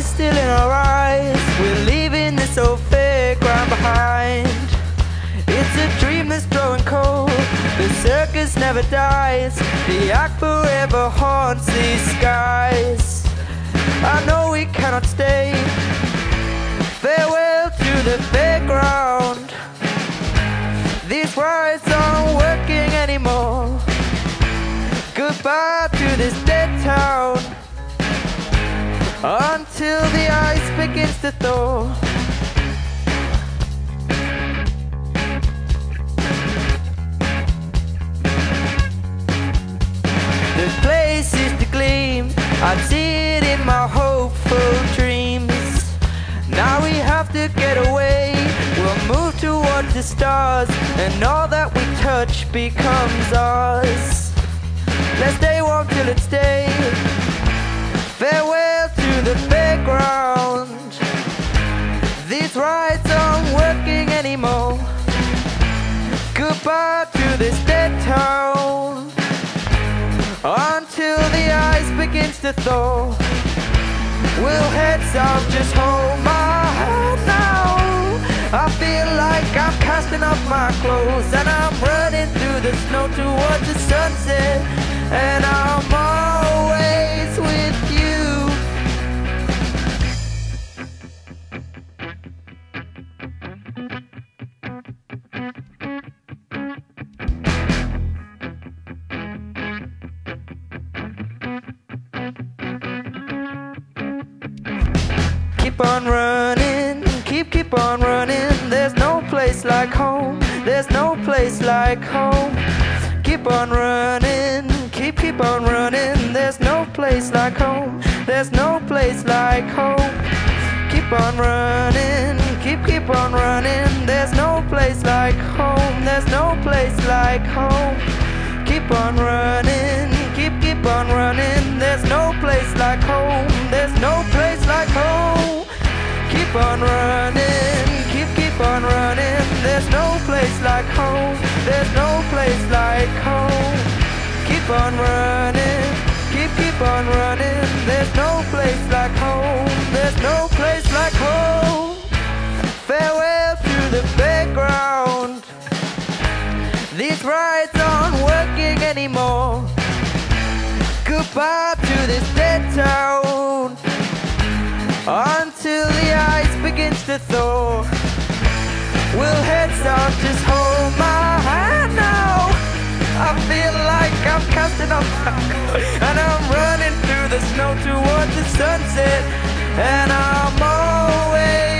is still in our eyes. We're leaving this old fairground behind. It's a dream that's growing cold. The circus never dies. The act forever haunts these skies. I know we cannot stay. Farewell to the fairground. These rides aren't working anymore. Goodbye to this dead town, until the ice begins to thaw. The place is to gleam. I'd see it in my hopeful dreams. Now we have to get away. We'll move towards the stars, and all that we touch becomes ours. Let's stay warm till it's day. Farewell to the fairground. These rides aren't working anymore. Goodbye to this dead town, until the ice begins to thaw. We'll head south, just hold my hand now. I feel like I'm casting off my clothes, and I'm running through the snow towards the sunset, and I'm always with you. Keep on running, keep on running. There's no place like home. There's no place like home. Keep on running, keep on running. There's no place like home. There's no place like home. Keep on running, keep on running. There's no place like home. There's no place like home. Keep on running, keep on running. There's no place like home. There's no place like home. Keep on running, keep on running. There's no place like home. There's no place like home. Keep on running, keep on running. There's no place like home. There's no place like home. Farewell to the fairground. These rides aren't working anymore. Goodbye to this dead town, until the ice begins to thaw. We'll head south, just hold my hand now. I feel like I'm casting off my coat, and I'm running through the snow towards the sunset, and I'm always